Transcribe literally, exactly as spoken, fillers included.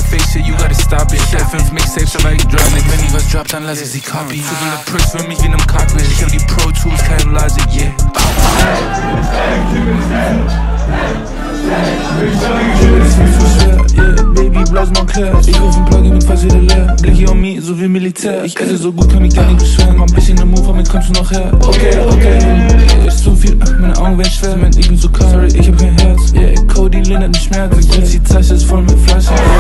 fake shit, you gotta stop it. Stell fünf Mixtapes, aber ich drop nicht. Wenn ich was drop, dann lass ich sie copy. Zu viele Pricks für mich wie in einem Cockpit. Ich hab die Pro Tools, kein Logic, yeah. Yeah, Baby, Blaus Montclair. Ich ruf ein Plugin mit fast wieder leer. Blicki on me, so wie Militär. Ich esse so gut, kann mich gar nicht beschweren. Mach ein bisschen den Move, damit kommst du noch her. Okay, okay, ist zu viel, meine Augen werden schwer. Ich bin so klar, sorry, ich hab kein Herz. Yeah, Cody lindert den Schmerz. Die Tasche ist voll mit Flaschen.